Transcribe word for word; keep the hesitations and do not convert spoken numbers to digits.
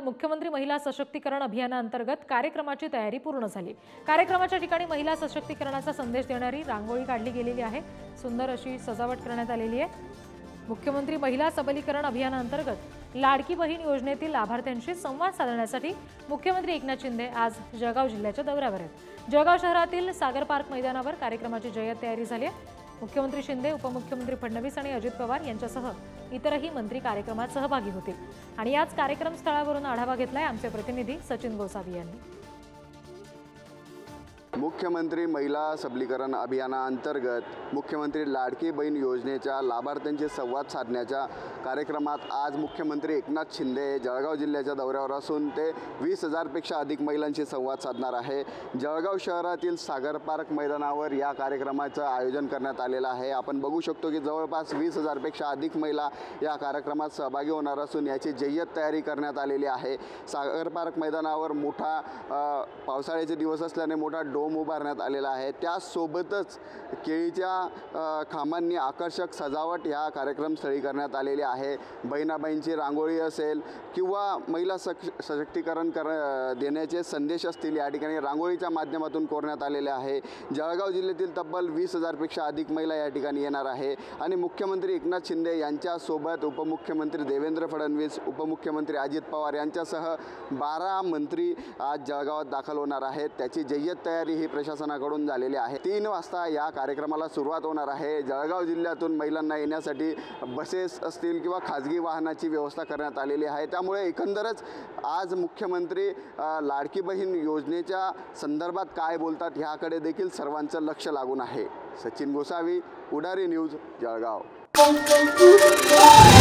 मुख्यमंत्री महिला सशक्तीकरण अभियानांतर्गत कार्यक्रमाची तयारी पूर्ण झाली। कार्यक्रमाच्या ठिकाणी महिला सशक्तीकरणाचा संदेश देणारी रांगोळी काढली गेलेली आहे। सुंदर अशी सजावट करण्यात आलेली आहे। मुख्यमंत्री महिला सबलीकरण अभियानांतर्गत लाडकी बहीण योजनेतील लाभार्थ्यांशी संवाद साधण्यासाठी मुख्यमंत्री एकनाथ शिंदे आज जळगाव जिल्ह्याच्या दौऱ्यावर आहेत। जळगाव शहरातील सागर पार्क मैदानावर कार्यक्रमाची जय्यत तयारी झाली आहे। मुख्यमंत्री शिंदे, उपमुख्यमंत्री फडणवीस आणि अजित पवार यांच्यासह इतरही मंत्री कार्यक्रमात सहभागी होतील आणि याच कार्यक्रम स्थळावरून आढावा घेतलाय आमचे प्रतिनिधी सचिन गोसावी यांनी। मुख्यमंत्री महिला सबलीकरण अभियानाअंतर्गत मुख्यमंत्री लाडकी बहीण योजनेच्या लाभार्थ्यांशी संवाद साधण्याच्या कार्यक्रमात आज मुख्यमंत्री एकनाथ शिंदे जळगाव जिल्ह्याच्या दौऱ्यावर असून ते वीस हजारपेक्षा अधिक महिलांशी संवाद साधणार आहे। जळगाव शहरातील सागर पार्क मैदानावर या कार्यक्रमाचं आयोजन करण्यात आलेलं आहे। आपण बघू शकतो की जवळपास वीस हजारपेक्षा अधिक महिला या कार्यक्रमात सहभागी होणार असून याची जय्यत तयारी करण्यात आलेली आहे। सागर पार्क मैदानावर मोठा पावसाळ्याचे दिवस असल्याने मोठा डोम उभारण्यात आलेला आहे। त्यासोबतच केळीच्या खांबांनी आकर्षक सजावट या कार्यक्रमस्थळी करण्यात आलेली आहे। बहिणाबाईंची रांगोळी असेल किंवा महिला सशक्तीकरण कर देण्याचे संदेश असतील या ठिकाणी रांगोळीच्या माध्यमातून कोरण्यात आलेले आहे। जळगाव जिल्ह्यातील तब्बल वीस हजारपेक्षा अधिक महिला या ठिकाणी येणार आहे आणि मुख्यमंत्री एकनाथ शिंदे यांच्यासोबत उपमुख्यमंत्री देवेंद्र फडणवीस, उपमुख्यमंत्री अजित पवार यांच्यासह बारा मंत्री आज जळगावात दाखल होणार आहेत। त्याची जय्यत तयारी ही प्रशासनाकडून झालेली आहे। तीन वाजता या कार्यक्रमाला सुरुवात होणार आहे। जळगाव जिल्ह्यातून महिलांना येण्यासाठी बसेस असतील किंवा खाजगी वाहनाची व्यवस्था करण्यात आलेली आहे। त्यामुळे एकंदरच आज मुख्यमंत्री लाडकी बहीण योजनेच्या संदर्भात काय बोलतात ह्याकडे देखील सर्वांचं लक्ष लागून आहे। सचिन गोसावी, पुढारी न्यूज, जळगाव।